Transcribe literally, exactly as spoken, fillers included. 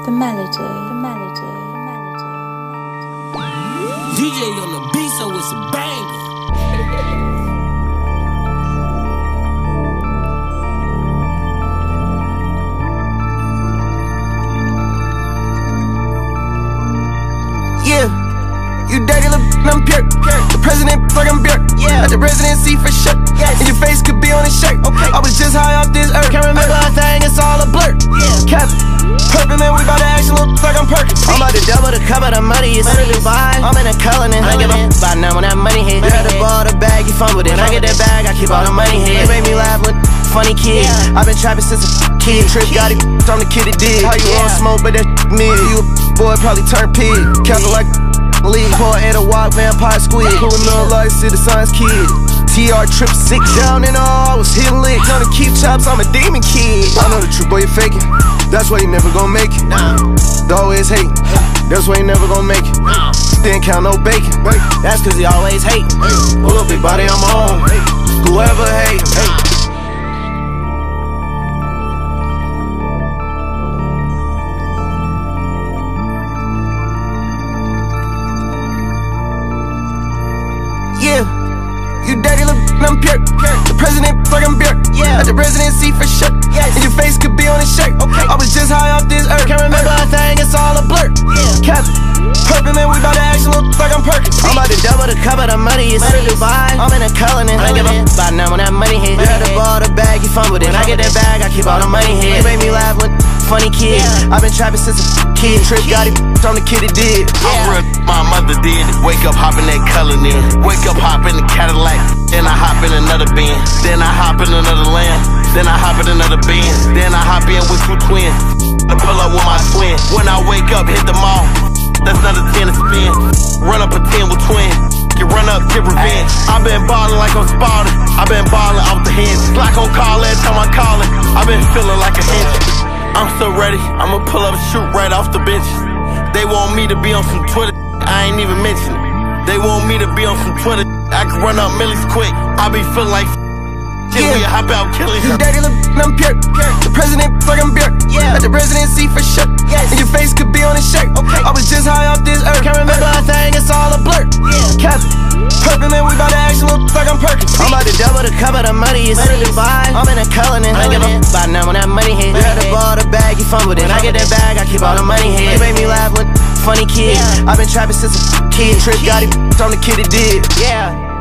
the melody, the melody, the melody. D J on the beat, so it's a banger. Yeah, you dirty little b****, I'm pure. The president like I'm Björk. Yeah, at the residency for sure. Yes. And your face could be on his shirt. Okay. I was just high off this earth. Can't remember a thing, it's all a blur. Yeah, Kevin, Purple man, we bout to action look like I'm Perkins. I'm about to double the cup of the money. It's in Dubai. I'm in a color and I give a f by now when that money hit. You had to ball the bag, you fumbled it. I get that bag, I keep all the money here. You make me laugh with funny kid. Yeah. I've been trapping since a kid. Trip got it, I'm the kid that did. How you yeah. want smoke, but that me. You a boy probably turn pig. Kevin like lead, pour at a walk, vampire squid. Pulling up like City Science kid. T R trip six down and all, I was hitting licks. On the keep chops, I'm a demon kid. I know the truth, boy, you faking. That's why you never gon' make it. They always hating. That's why you never gon' make it. Didn't count no bacon. That's cause he always hating. Pull up, big body, I'm on. Whoever hating. Yeah, you dirty little b****, I'm pure. The president like I'm Björk. Yeah, at the residency for sure. Yes. And your face could be on his shirt. Okay. I was just high off this earth. Can't remember a thing, it's all a blur. Yeah, Kevin, Purple man, we bout to action look like I'm Perkins. I'm about to double the cup of the money. It's in Dubai. I'm in a color and I give a f by now when that money hit. You had to ball the bag, you fumbled it. I get that bag, I keep all the money here. You make me laugh with funny kid. Yeah. I've been trapping since a kid. Trip got it, I'm the kid that did. Yeah. I'm real, my mother did. Wake up, hop in that color in. Wake up, hop in the Cadillac. Then I hop in another Benz. Then I hop in another Lamb. Then I hop in another Benz. Then I hop in with two twins. To pull up with my twin. When I wake up, hit the mall. That's another ten to spin. Run up a ten with twins. You run up, get revenge. I been ballin' like I'm Spartan. I been ballin' off the hinge. Like on call every time I'm callin'. I been feeling like a hinge. I'm so ready. I'ma pull up and shoot right off the bench. They want me to be on some Twitter. I ain't even mention it. They want me to be on some Twitter. I can run up millies quick. I be feeling like yeah. We hop out killing. You dirty little b****, I'm pure. The president like I'm Björk. Yeah, at the residency for sure. Yes. And your face could be on his shirt. Okay. I was just high off this earth. Can't remember a thing, it's all a blur. Yeah, Kevin, Purple man, we bout to action look like I'm Perkins. I'm about to double the cup of the money. It's in Dubai. I'm in a color and I give a f by now when that money hit. You had to ball the bag, you fumbled it. I get that bag, I keep all the money here. You make me laugh with funny kid. I've been trapping since a kid. Trip got it, I'm the kid that did. Yeah.